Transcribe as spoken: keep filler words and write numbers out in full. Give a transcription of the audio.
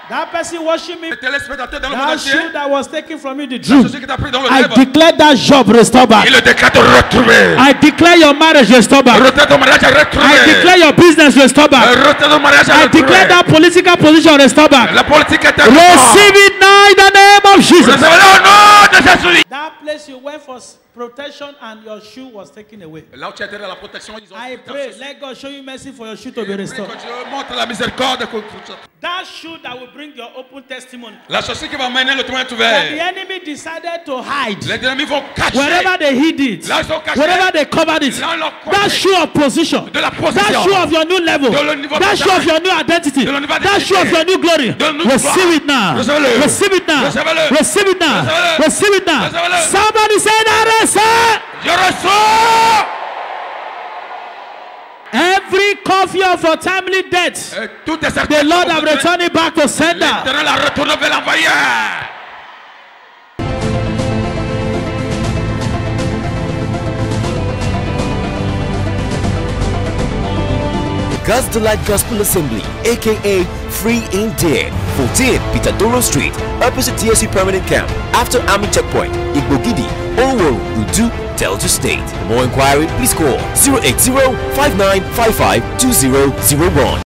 That person watching me, that shoe that was taken from you, the dream, I declare that job restored back. I declare your marriage restored back. I declare your business restored back. I declare that political position restored back. Receive it now in the name of Jesus. That place you went for protection and your shoe was taken away. I pray, let God show you mercy for your shoe to be restored. That shoe that will bring your open testimony. That the enemy decided to hide. Wherever they hid it, wherever they covered it, that shoe of position, that shoe of your new level, that shoe of your new identity, that shoe of your new glory, receive it now. Receive it now. Receive it now. Receive it now. Somebody say that. Every coffee of your timely death, the Lord have returned it back to sender. God's Delight Gospel Assembly, aka Free Indeed, fourteen Peter Doro Street, opposite T S U Permanent Camp, after Army Checkpoint, Igbogidi, Owo, Udu, Delta State. For more inquiry, please call zero eight zero, five nine five five, two zero zero one.